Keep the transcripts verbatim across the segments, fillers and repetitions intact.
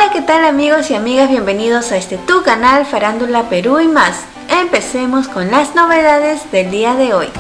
Hola, ¿qué tal amigos y amigas? Bienvenidos a este tu canal Farándula Perú y más. Empecemos con las novedades del día de hoy.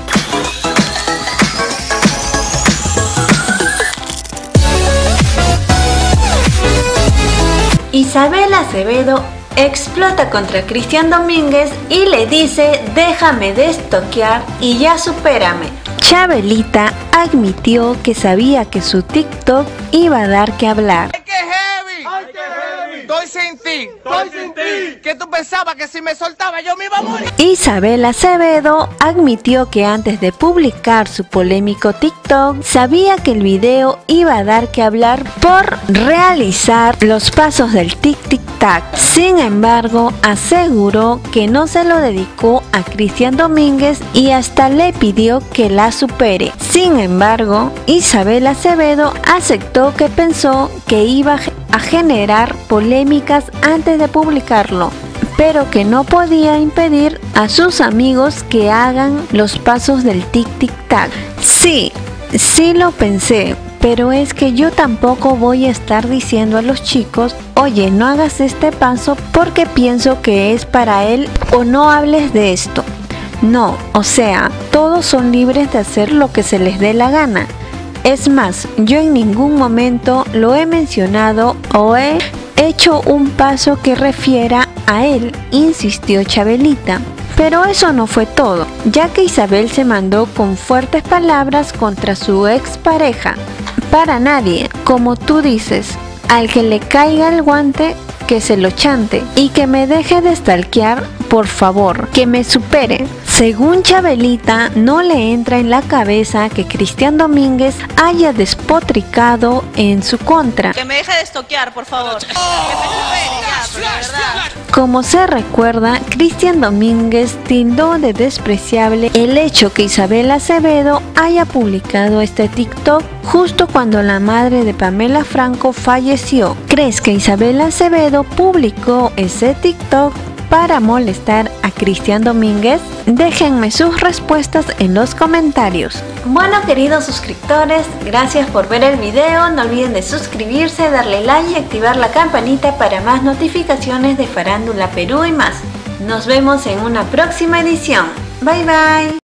Isabel Acevedo explota contra Cristian Domínguez y le dice: déjame de estoquear y ya supérame. Chabelita admitió que sabía que su TikTok iba a dar que hablar. ¡Ay, qué heavy! ¡Ay, qué heavy! Estoy sin ti. ¡Estoy sin ti! ¿Qué tú pensabas? Que si me soltaba yo me iba a morir. Isabel Acevedo admitió que antes de publicar su polémico TikTok sabía que el video iba a dar que hablar por realizar los pasos del tic tic tac. Sin embargo, aseguró que no se lo dedicó a Cristian Domínguez y hasta le pidió que la supere. Sin embargo, Isabel Acevedo aceptó que pensó que iba a generar polémicas antes de publicarlo, pero que no podía impedir a sus amigos que hagan los pasos del tic tic tac. Sí, sí lo pensé, pero es que yo tampoco voy a estar diciendo a los chicos: oye, no hagas este paso porque pienso que es para él, o no hables de esto. No, o sea, todos son libres de hacer lo que se les dé la gana. Es más, yo en ningún momento lo he mencionado o he hecho un paso que refiera a él, insistió Chabelita. Pero eso no fue todo, ya que Isabel se mandó con fuertes palabras contra su expareja. Para nadie, como tú dices, al que le caiga el guante, que se lo chante, y que me deje de stalkear, por favor, que me supere. Según Chabelita, no le entra en la cabeza que Cristian Domínguez haya despotricado en su contra. Que me deje de estoquear, por favor. Que me supere ya, pero de verdad. Como se recuerda, Cristian Domínguez tildó de despreciable el hecho que Isabel Acevedo haya publicado este TikTok justo cuando la madre de Pamela Franco falleció. ¿Crees que Isabel Acevedo publicó ese TikTok para molestar a Cristian Domínguez? Déjenme sus respuestas en los comentarios. Bueno, queridos suscriptores, gracias por ver el video. No olviden de suscribirse, darle like y activar la campanita para más notificaciones de Farándula Perú y más. Nos vemos en una próxima edición. Bye bye.